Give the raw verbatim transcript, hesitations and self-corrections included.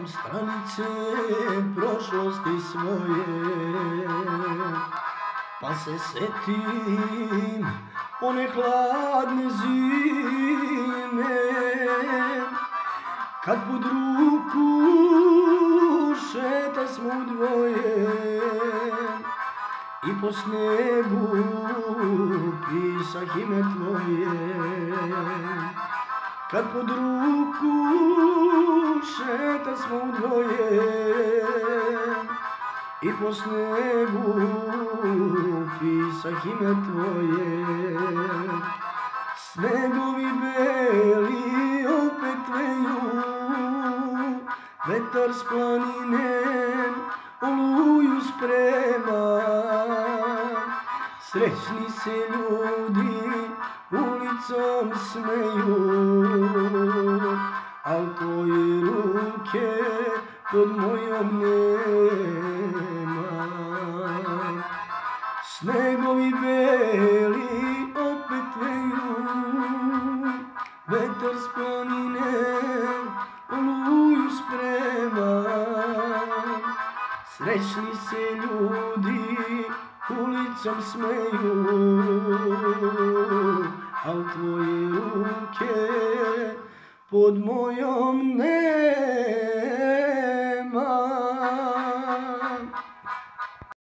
stranice prošlosti svoje, pa se setim one hladne zime, kad pod ruku šeta smo u dvoje i po snegu pisah ime tvoje. Kad pod ruku šeta smo u dvoje i po snegu pisah ime tvoje. Snegovi beli opet veju, vetar s planine oluju sprema. Srećni se ljudi ulicom smeju, al tvoje ruke pod mojom nema. Snegovi beli opet veju, vetar s planine oluju sprema. Srećni se ljudi ulicom smeju, al tvoje ruke pod mojom nema.